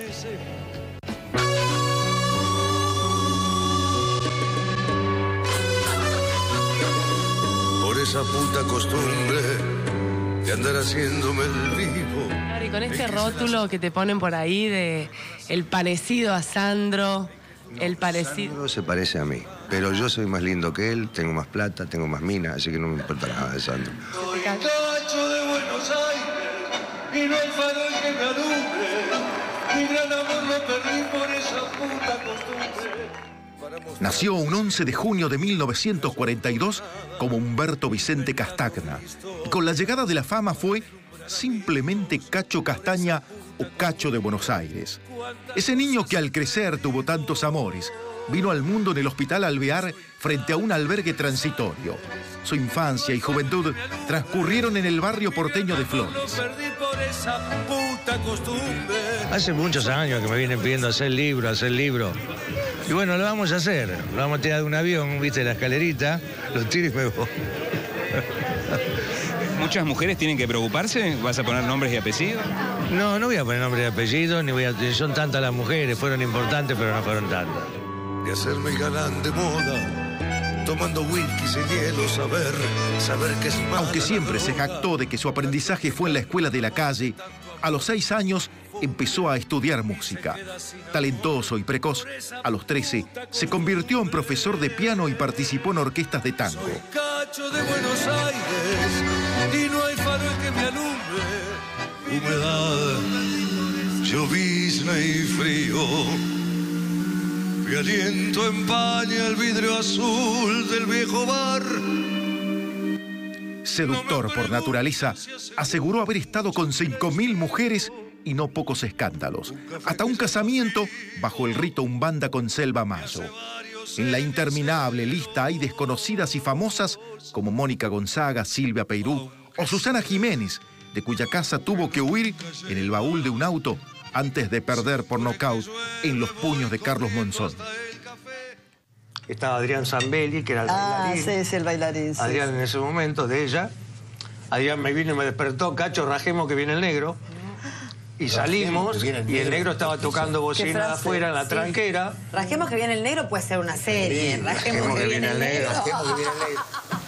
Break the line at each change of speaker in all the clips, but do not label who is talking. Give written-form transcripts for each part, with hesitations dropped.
Por esa puta costumbre de andar haciéndome el vivo.
Y con este rótulo que te ponen por ahí de el parecido a Sandro, el parecido...
Sandro se parece a mí, pero yo soy más lindo que él, tengo más plata, tengo más minas, así que no me importa nada de Sandro.
Soy cacho de Buenos Aires y no hay farol que me alumbre. Mi gran amor lo perdí por esa puta costumbre.
Nació un 11 de junio de 1942 como Humberto Vicente Castagna. Y con la llegada de la fama fue simplemente Cacho Castaña o Cacho de Buenos Aires. Ese niño que al crecer tuvo tantos amores, vino al mundo en el Hospital Alvear frente a un albergue transitorio. Su infancia y juventud transcurrieron en el barrio porteño de Flores.
Hace muchos años que me vienen pidiendo hacer libro. Y bueno, lo vamos a hacer. Lo vamos a tirar de un avión, viste, la escalerita, lo tiro y me voy.
¿Muchas mujeres tienen que preocuparse? ¿Vas a poner nombres y apellidos?
No, no voy a poner nombres y apellidos, son tantas las mujeres, fueron importantes, pero no fueron tantas.
De hacerme galán de moda, tomando whisky sin hielo, saber que es mala.
Aunque siempre se jactó de que su aprendizaje fue en la escuela de la calle, a los 6 años empezó a estudiar música. Talentoso y precoz, a los 13 se convirtió en profesor de piano y participó en orquestas de tango.
Soy cacho de Buenos Aires y no hay farol que me alumbre. Humedad, llovizna y frío. Mi aliento empaña el vidrio azul del viejo bar.
Seductor por naturaleza, aseguró haber estado con 5.000 mujeres y no pocos escándalos. Hasta un casamiento bajo el rito Umbanda con Selva Mayo. En la interminable lista hay desconocidas y famosas como Mónica Gonzaga, Silvia Peirú o Susana Jiménez, de cuya casa tuvo que huir en el baúl de un auto antes de perder por nocaut en los puños de Carlos Monzón.
Estaba Adrián Zambelli, que era el bailarín.
Sí, es el bailarín. Sí.
Adrián en ese momento, de ella. Adrián me vino y me despertó, Cacho, rajemos que viene el negro. Y salimos, y el negro estaba tocando bocina afuera en la tranquera.
Rajemos que viene el negro puede ser una serie.
Sí, rajemos que viene el negro.
Rajemos que viene el negro.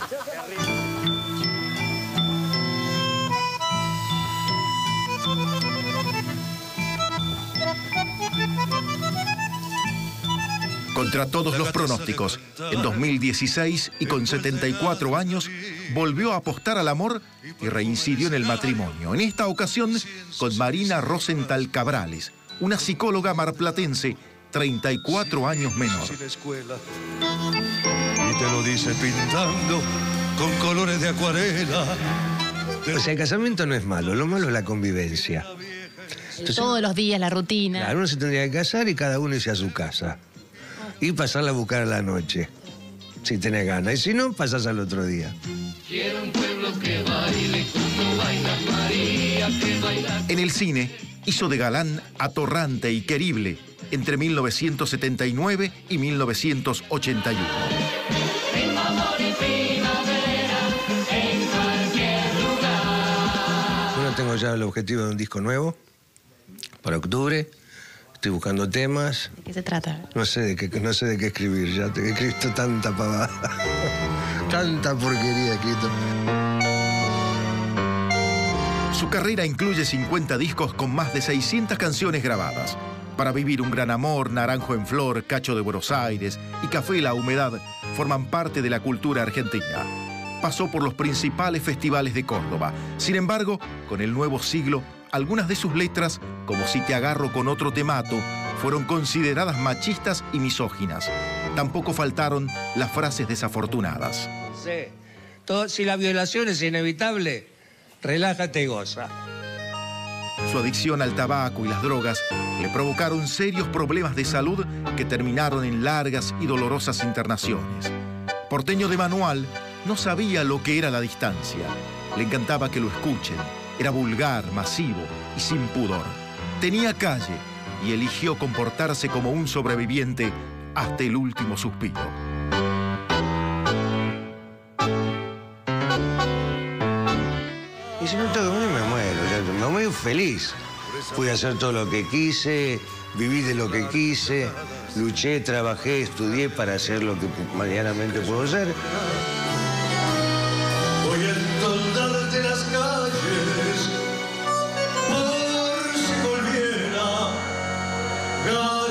Contra todos los pronósticos, en 2016 y con 74 años, volvió a apostar al amor y reincidió en el matrimonio. En esta ocasión con Marina Rosenthal Cabrales, una psicóloga marplatense, 34 años menor.
Y te lo dice pintando con colores de acuarela.
O sea, el casamiento no es malo, lo malo es la convivencia.
Entonces, todos los días, la rutina.
Claro, uno se tendría que casar y cada uno irse a su casa. Y pasarla a buscar a la noche, si tenés ganas. Y si no, pasás al otro día.
Quiero un pueblo que baile como baila María, que baila.
En el cine, hizo de galán atorrante y querible entre 1979 y 1981.
En amor y primavera, en cualquier lugar.
Bueno, tengo ya el objetivo de un disco nuevo para octubre. Estoy buscando temas.
¿De qué se trata?
No sé de qué escribir. Ya te he escrito tanta pavada. Tanta porquería escrito.
Su carrera incluye 50 discos con más de 600 canciones grabadas. Para vivir un gran amor, Naranjo en Flor, Cacho de Buenos Aires y Café La Humedad forman parte de la cultura argentina. Pasó por los principales festivales de Córdoba. Sin embargo, con el nuevo siglo, algunas de sus letras, como Si te agarro con otro te mato, fueron consideradas machistas y misóginas. Tampoco faltaron las frases desafortunadas.
Sí. Si la violación es inevitable, relájate y goza.
Su adicción al tabaco y las drogas le provocaron serios problemas de salud que terminaron en largas y dolorosas internaciones. Porteño de manual, no sabía lo que era la distancia. Le encantaba que lo escuchen. Era vulgar, masivo y sin pudor. Tenía calle y eligió comportarse como un sobreviviente hasta el último suspiro.
Y si no tengo que me muero, me muero feliz.
Fui a hacer todo lo que quise, viví de lo que quise, luché, trabajé, estudié para hacer lo que medianamente puedo hacer.
Voy a entoldarte las calles por si volviera.